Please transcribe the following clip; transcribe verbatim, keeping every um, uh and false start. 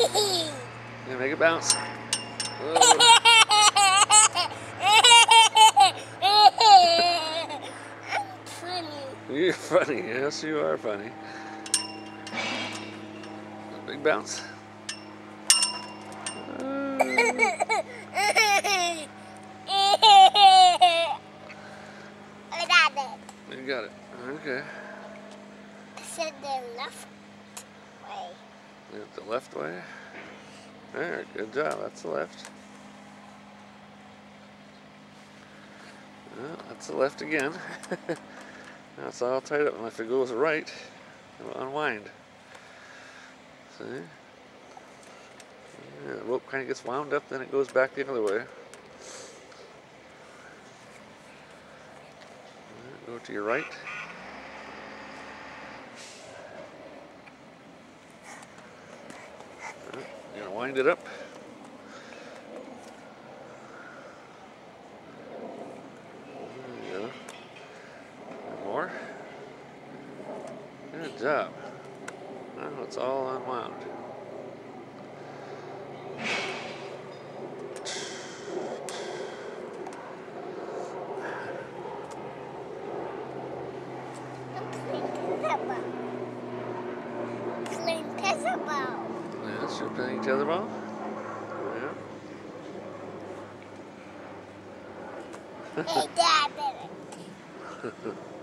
Yeah, make it bounce. Whoa. I'm funny. You're funny. Yes, you are funny. Big bounce. Uh, I got it. you got it. Okay. I said the left way. The left way. There, good job. That's the left. Well, that's the left again. Now it's all tied up, and if it goes right, it'll unwind. See? Yeah, the rope kind of gets wound up, then it goes back the other way. Go to your right. You're gonna wind it up. There you go. And more. Good job. Now it's all unwound. Playing tetherball. Yes, you're playing tetherball? Yeah. Hey, Dad did it.